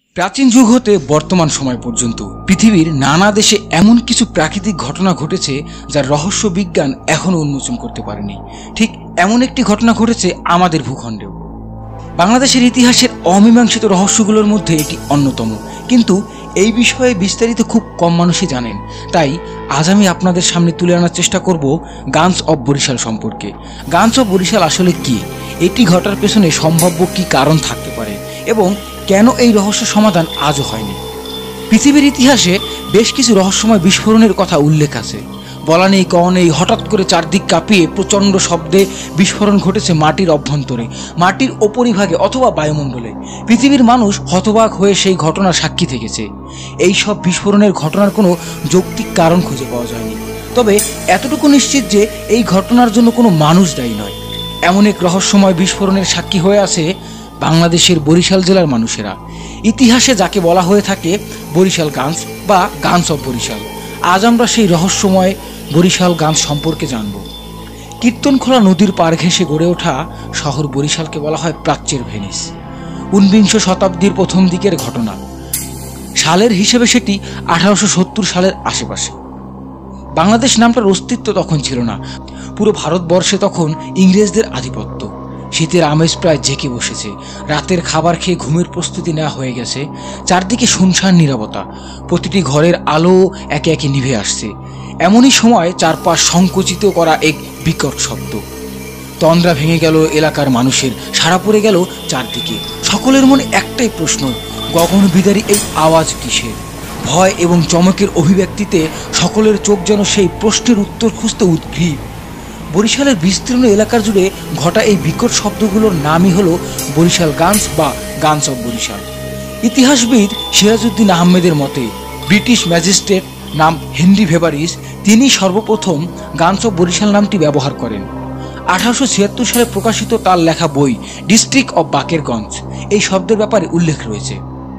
প্রাচীন যুগ হতে বর্তমান সময় পর্যন্ত পৃথিবীর নানা দেশে এমন কিছু প্রাকৃতিক ঘটনা ঘটেছে যার রহস্য বিজ্ঞান এখনো উন্মোচন করতে পারেনি। ঠিক এমন একটি ঘটনা ঘটেছে আমাদের ভূখণ্ডেও। বাংলাদেশের ইতিহাসের অমীমাংসিত রহস্যগুলোর মধ্যে এটি অন্যতম, কিন্তু এই বিষয়ে বিস্তারিত খুব কম মানুষই জানেন। তাই আজ আমি আপনাদের সামনে তুলে আনার চেষ্টা করব গানস অব বরিশাল সম্পর্কে। গানস অব বরিশাল আসলে কি, এটি ঘটার পেছনে সম্ভাব্য কি কারণ থাকতে পারে এবং কেন এই রহস্য সমাধান আজও হয়নি। পৃথিবীর ইতিহাসে বেশ কিছু রহস্যময় বিস্ফোরণের কথা উল্লেখ আছে। বলা নেই কওয়া নেই, হঠাৎ করে চারদিক কাঁপিয়ে প্রচণ্ড শব্দে বিস্ফোরণ ঘটেছে মাটির অভ্যন্তরে, মাটির ওপরিভাগে অথবা বায়ুমণ্ডলে। পৃথিবীর মানুষ হতবাক হয়ে সেই ঘটনার সাক্ষী থেকেছে। এই সব বিস্ফোরণের ঘটনার কোনো যৌক্তিক কারণ খুঁজে পাওয়া যায়নি, তবে এতটুকু নিশ্চিত যে এই ঘটনার জন্য কোনো মানুষ দায়ী নয়। এমন এক রহস্যময় বিস্ফোরণের সাক্ষী হয়ে আছে বাংলাদেশের বরিশাল জেলার মানুষেরা। ইতিহাসে যাকে বলা হয়ে থাকে বরিশাল গানস বা গানস অব বরিশাল। আজ আমরা সেই রহস্যময় বরিশাল গানস সম্পর্কে জানব। কীর্তনখোলা নদীর পার ঘেঁষে গড়ে ওঠা শহর বরিশালকে বলা হয় প্রাচ্যের ভেনিস। 19 শতাব্দীর প্রথম দিকের ঘটনা। সালের হিসেবে সেটি 1870 সালের আশেপাশে। বাংলাদেশ নামটার অস্তিত্ব তখন ছিল না। পুরো ভারতবর্ষে তখন ইংরেজদের আধিপত্য। শীতের আমেজ প্রায় জেঁকে বসেছে। রাতের খাবার খেয়ে ঘুমের প্রস্তুতি নেওয়া হয়ে গেছে। চারদিকে শুনশান নীরবতা, প্রতিটি ঘরের আলো একে একে নিভে আসছে। এমনই সময় চারপাশ সংকুচিত করা এক বিকট শব্দ। তন্দ্রা ভেঙে গেল এলাকার মানুষের, সাড়া পড়ে গেল চারদিকে। সকলের মনে একটাই প্রশ্ন, গগনবিদারী এই আওয়াজ কিসের? ভয় এবং চমকের অভিব্যক্তিতে সকলের চোখ যেন সেই প্রশ্নের উত্তর খুঁজতে উদ্গ্রীব। বরিশালের বিস্তীর্ণ এলাকার জুড়ে ঘটা এই বিকট শব্দগুলোর নামই হলো বরিশাল গানস বা গানস অব বরিশাল। ইতিহাসবিদ সিরাজউদ্দিন আহমেদের মতে ব্রিটিশ ম্যাজিস্ট্রেট নাম হেনরি ভেবারিস, তিনি সর্বপ্রথম গানস অব বরিশাল নামটি ব্যবহার করেন। 1876 সালে প্রকাশিত তার লেখা বই ডিস্ট্রিক্ট অব বাকেরগঞ্জ এই শব্দের ব্যাপারে উল্লেখ রয়েছে।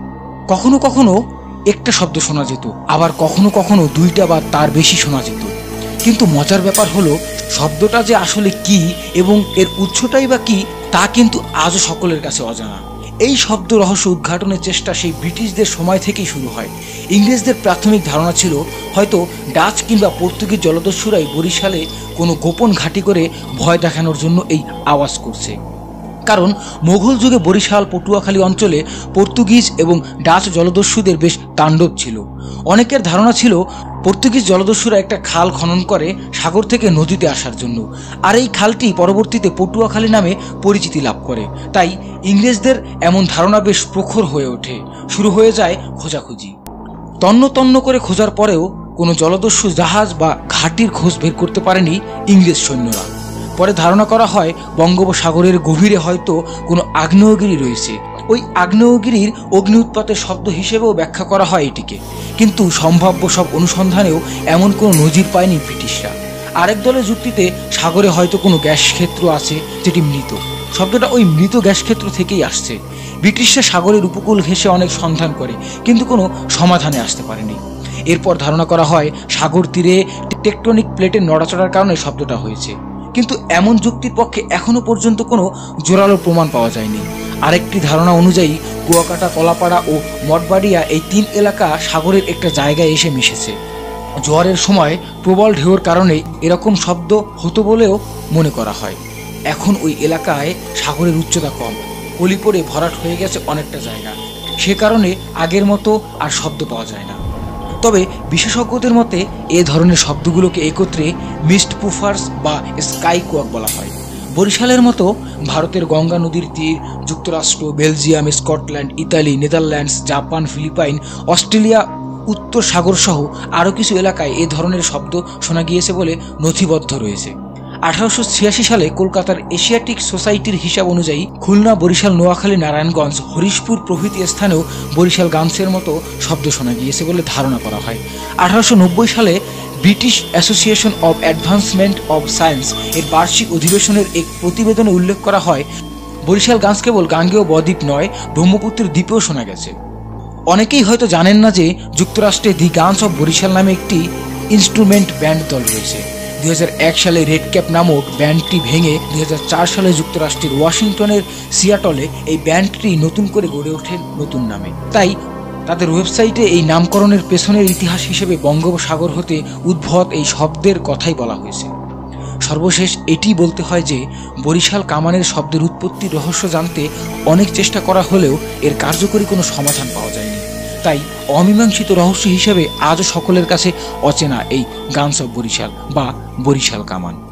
কখনো কখনো একটা শব্দ শোনা যেত, আবার কখনো কখনো দুইটা বা তার বেশি শোনা যেত। কিন্তু মজার ব্যাপার হলো শব্দটা যে আসলে কি এবং এর উৎসটাই বা কি তা কিন্তু আজও সকলের কাছে অজানা। এই শব্দ রহস্য উদ্ঘাটনের চেষ্টা সেই ব্রিটিশদের সময় থেকেই শুরু হয়। ইংরেজদের প্রাথমিক ধারণা ছিল হয়তো ডাচ কিংবা পর্তুগিজ জলদস্যুরাই বরিশালে কোনো গোপন ঘাঁটি করে ভয় দেখানোর জন্য এই আওয়াজ করছে। কারণ মোগল যুগে বরিশাল পটুয়াখালী অঞ্চলে পর্তুগিজ এবং ডাচ জলদস্যুদের বেশ তাণ্ডব ছিল। অনেকের ধারণা ছিল পর্তুগিজ জলদস্যুরা একটা খাল খনন করে সাগর থেকে নদীতে আসার জন্য, আর এই খালটি পরবর্তীতে পটুয়াখালী নামে পরিচিতি লাভ করে। তাই ইংরেজদের এমন ধারণা বেশ প্রখর হয়ে ওঠে। শুরু হয়ে যায় খোঁজাখুঁজি। তন্ন তন্ন করে খোঁজার পরেও কোনো জলদস্যু জাহাজ বা ঘাঁটির খোঁজ বের করতে পারেনি ইংরেজ সৈন্যরা। পরে ধারণা করা হয় বঙ্গোপসাগরের গভীরে হয়তো কোনো আগ্নেয়গিরি রয়েছে। ওই আগ্নেয়গিরির অগ্নি উৎপাতের শব্দ হিসেবেও ব্যাখ্যা করা হয় এটিকে। কিন্তু সম্ভাব্য সব অনুসন্ধানেও এমন কোনো নজির পায়নি ব্রিটিশরা। আরেক দলের যুক্তিতে সাগরে হয়তো কোনো গ্যাস ক্ষেত্র আছে যেটি মৃত। শব্দটা ওই মৃত গ্যাস ক্ষেত্র থেকেই আসছে। ব্রিটিশরা সাগরের উপকূল ঘেঁষে অনেক সন্ধান করে, কিন্তু কোনো সমাধানে আসতে পারেনি। এরপর ধারণা করা হয় সাগর তীরে টেকটনিক প্লেটের নড়াচড়ার কারণে শব্দটা হয়েছে। কিন্তু এমন যুক্তির পক্ষে এখনো পর্যন্ত কোনো জোরালো প্রমাণ পাওয়া যায়নি। আরেকটি ধারণা অনুযায়ী কুয়াকাটা, কলাপাড়া ও মঠবাড়িয়া এই 3 এলাকা সাগরের একটা জায়গায় এসে মিশেছে। জোয়ারের সময় প্রবল ঢেউর কারণে এরকম শব্দ হতো বলেও মনে করা হয়। এখন ওই এলাকায় সাগরের উচ্চতা কম, পলি পড়ে ভরাট হয়ে গেছে অনেকটা জায়গা। সে কারণে আগের মতো আর শব্দ পাওয়া যায় না। তবে বিশেষজ্ঞদের মতে এ ধরনের শব্দগুলোকে একত্রে মিস্ট পুফার্স বা স্কাই কোয়াক বলা হয়। বরিশালের মতো ভারতের গঙ্গা নদীর তীর, যুক্তরাষ্ট্র, Belgium, Scotland, Italy, Netherlands, Japan, Philippines, Australia, উত্তর সাগর সহ আরও কিছু এলাকায় এ ধরনের শব্দ শোনা গিয়েছে বলে নথিবদ্ধ রয়েছে। 1886 সালে কলকাতার এশিয়াটিক সোসাইটির হিসাব অনুযায়ী খুলনা, বরিশাল, নোয়াখালী, নারায়ণগঞ্জ, হরিশপুর প্রভৃতি স্থানেও বরিশাল গানসের মতো শব্দ শোনা গিয়েছে বলে ধারণা করা হয়। 1890 সালে British association of advancement of science এর বার্ষিক অধিবেশনের এক প্রতিবেদনে উল্লেখ করা হয় বরিশাল গানস কেবল গাঙ্গেয় বদ্বীপ নয়, ব্রহ্মপুত্রের দ্বীপেও শোনা গেছে। অনেকেই হয়তো জানেন না যে যুক্তরাষ্ট্রে দি গানস অব বরিশাল নামে একটি ইনস্ট্রুমেন্ট ব্যান্ড দল রয়েছে। 2001 সালে রেড ক্যাপ নামক ব্যান্ডটি ভেঙে 2004 সালে যুক্তরাষ্ট্রের ওয়াশিংটনের সিয়াটলে এই ব্যান্ডটি নতুন করে গড়ে ওঠে নতুন নামে। তাই তাদের ওয়েবসাইটে এই নামকরণের পেছনের ইতিহাস হিসেবে বঙ্গোপসাগর হতে উদ্ভূত এই শব্দের কথাই বলা হয়েছে। সর্বশেষ এটি বলতে হয় যে বরিশাল কামানের শব্দের উৎপত্তির রহস্য জানতে অনেক চেষ্টা করা হলেও এর কার্যকরী কোনো সমাধান পাওয়া যায়নি। তাই অমীমাংসিত রহস্য হিসেবে আজও সকলের কাছে অচেনা এই গানস অফ বরিশাল বা বরিশাল কামান।